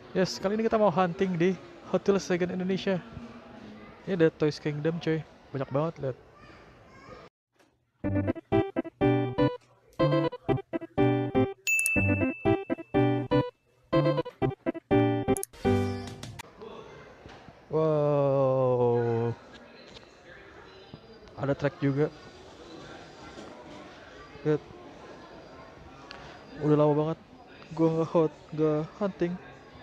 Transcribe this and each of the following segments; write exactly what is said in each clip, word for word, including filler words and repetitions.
Yes, kali ini kita mau hunting di Hot Wheels Legend Indonesia. Ini ada Toys Kingdom coy, banyak banget lihat. Wow, ada track juga. Lihat, udah lama banget gua nggak hot, nggak hunting.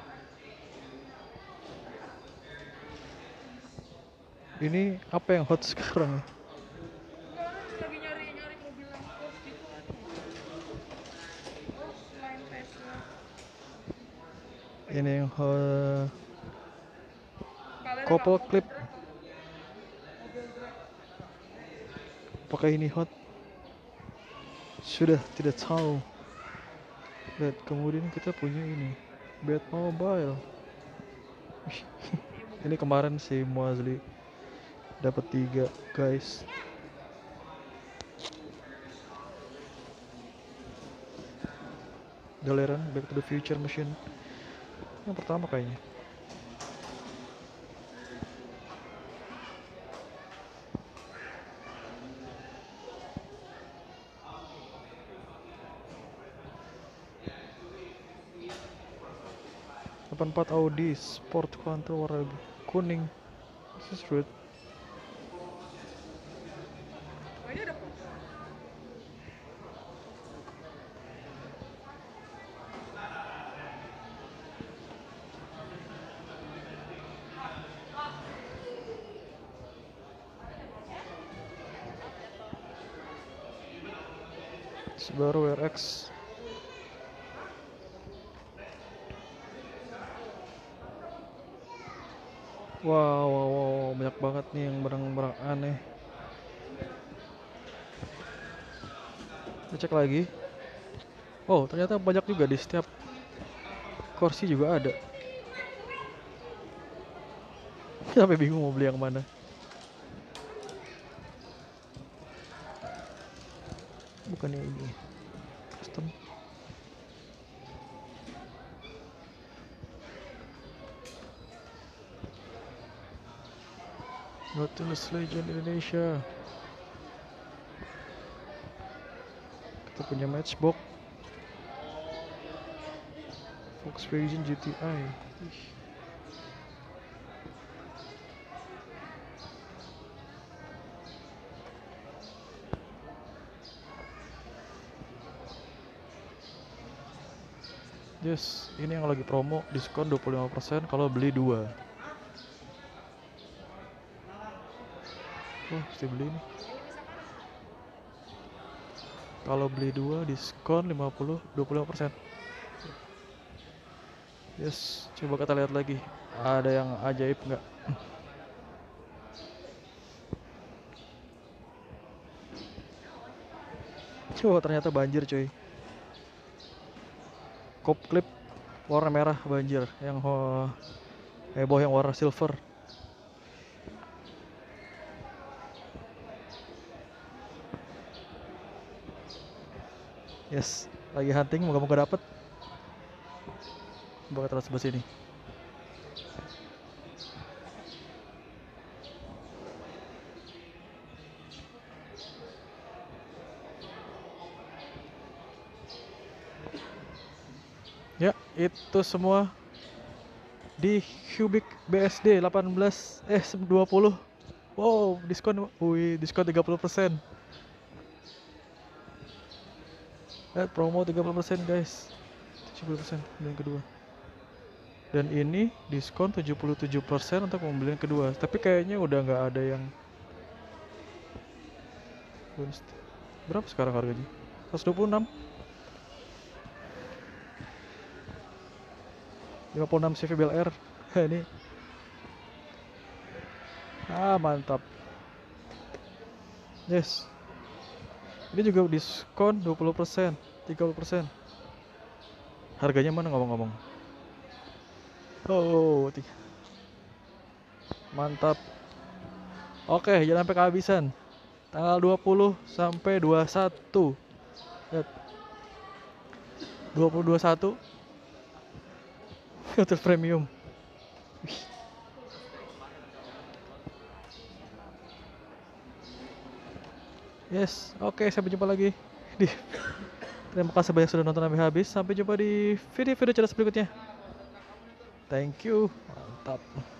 Ini apa yang hot sekarang ya? Enggak, orang lagi nyari-nyari mobil yang sport gitu ada nggak? Oh, selain Tesla. Ini yang hot, Kalian nggak couple mobil clip. drag kali? Mobil drag. Apakah ini hot? Sudah tidak tahu. Lihat, kemudian kita punya ini, Batmobile. Iya mobil Ini drag. kemarin si Muazli dapat tiga guys. Galeran Back to the Future Machine yang pertama kayaknya. delapan empat Audi Sport Quattro warna kuning. This is red. Oh, ini ada foto. Subaru R X. Wow, wow, wow, banyak banget nih yang barang-barang aneh. Kita cek lagi. Oh, ternyata banyak juga di setiap kursi juga ada. Sampai bingung mau beli yang mana. Bukannya ini custom. Nautilus Legend Indonesia. Kita punya Matchbox Volkswagen G T I. Ih. Yes, ini yang lagi promo diskon dua puluh lima persen kalau beli dua. Oh, mesti beli nih. Ini misalkan Kalau beli dua diskon lima puluh dua puluh lima persen. Yes, coba kita lihat lagi. Ada yang ajaib nggak? Coba ternyata banjir coy. Cop clip warna merah banjir, yang ho heboh yang warna silver. Yes, lagi hunting, moga-moga dapet. Coba kita sebelah sini. Ya, itu semua di Cubic B S D delapan belas eh dua puluh. Wow, diskon. Wih, diskon tiga puluh persen. Lihat promo tiga puluh persen, guys. tujuh puluh persen pembelian kedua. Dan ini diskon tujuh puluh tujuh persen untuk pembelian kedua. Tapi kayaknya udah nggak ada yang berapa sekarang harganya? seratus dua puluh enam. lima puluh enam C V Bel Air. Ini. Ah, mantap. Yes. Ini juga diskon dua puluh persen, tiga puluh persen. Harganya mana ngomong-ngomong? Oh, tiga. Mantap. Oke, jangan sampai kehabisan. Tanggal dua puluh sampai dua puluh satu. Lihat. dua puluh dua puluh satu. Hotel premium. Wih. Yes, oke, sampai jumpa lagi di terima kasih banyak sudah nonton sampai habis. Sampai jumpa di video-video cerdas berikutnya. Thank you. Mantap.